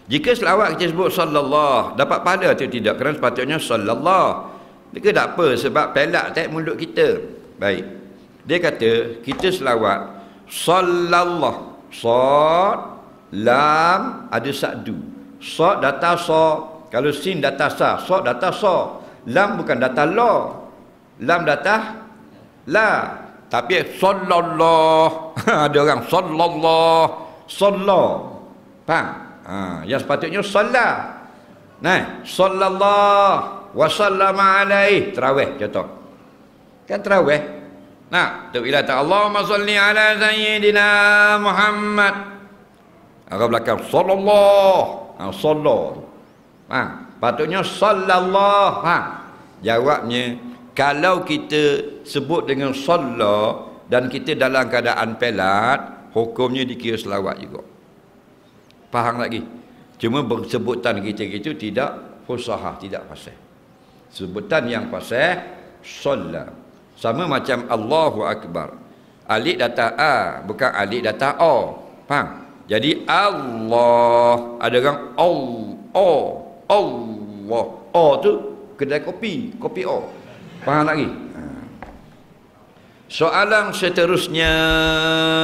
Jika selawat kita sebut sallallahu, dapat pahala atau tidak? Kerana sepatutnya sallallahu. Dia tak apa sebab pelak tak mulut kita. Baik. Dia kata kita selawat sallallahu. Sad, lam ada sadu. Sad datang sa. Kalau sin datang sa, sad datang sa. Lam bukan datang la. Lam datang la. Tapi sallallahu. Ada orang sallallahu. Sallallahu. Faham? Yang sepatutnya salat. Nah, sallallahu wa sallama alaihi. Tarawih contoh. Kan tarawih. Nah, tu bila ta Allahumma salli ala sayyidina Muhammad. Arab belakang sallallahu. Sallallahu. Patutnya sallallahu. Jawabnya, kalau kita sebut dengan sallallahu dan kita dalam keadaan pelat, hukumnya dikira selawat juga. Faham lagi? Cuma sebutan kita itu tidak fusahah, tidak fasih. Sebutan yang fasih solat. Sama macam Allahu Akbar. Alif datang A, bukan alif datang O. Faham? Jadi Allah, ada orang Allah. O tu kedai kopi O. Faham lagi? Soalan seterusnya,